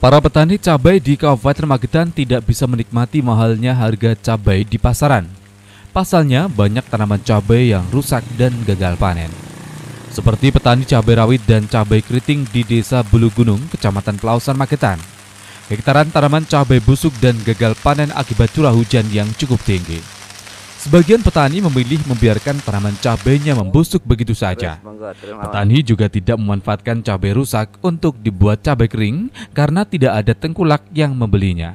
Para petani cabai di Kabupaten Magetan tidak bisa menikmati mahalnya harga cabai di pasaran. Pasalnya, banyak tanaman cabai yang rusak dan gagal panen. Seperti petani cabai rawit dan cabai keriting di Desa Bulugunung, Kecamatan Pelausan, Magetan. Hektaran tanaman cabai busuk dan gagal panen akibat curah hujan yang cukup tinggi. Sebagian petani memilih membiarkan tanaman cabainya membusuk begitu saja. Petani juga tidak memanfaatkan cabai rusak untuk dibuat cabai kering karena tidak ada tengkulak yang membelinya.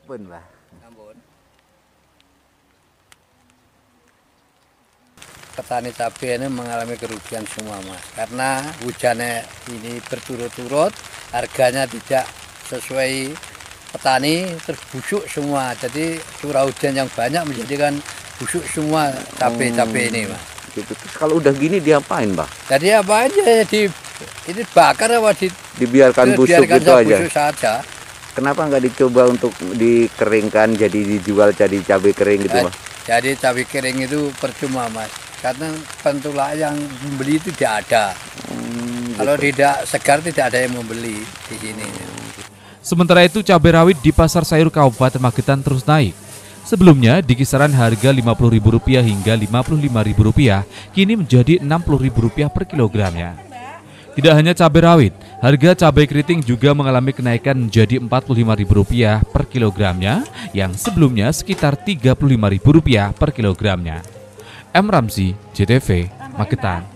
Petani cabai ini mengalami kerugian semua, Mas, karena hujannya ini berturut-turut, harganya tidak sesuai petani, terbusuk semua. Jadi curah hujan yang banyak menjadikan busuk semua cabai-cabai ini, Mas. Gitu. Terus kalau udah gini diapain, Bang? Jadi apa aja, ini bakar apa dibiarkan busuk gitu aja? Busuk saja. Kenapa nggak dicoba untuk dikeringkan jadi dijual jadi cabai kering gitu, Bang? Jadi cabai kering itu percuma, Mas. Karena pentulak yang membeli itu tidak ada. Kalau tidak segar tidak ada yang membeli di sini. Sementara itu cabai rawit di pasar sayur Kabupaten Magetan terus naik. Sebelumnya di kisaran harga Rp50.000 hingga Rp55.000, kini menjadi Rp60.000 per kilogramnya. Tidak hanya cabai rawit, harga cabai keriting juga mengalami kenaikan menjadi Rp45.000 per kilogramnya, yang sebelumnya sekitar Rp35.000 per kilogramnya. M. Ramzi, JTV, Magetan.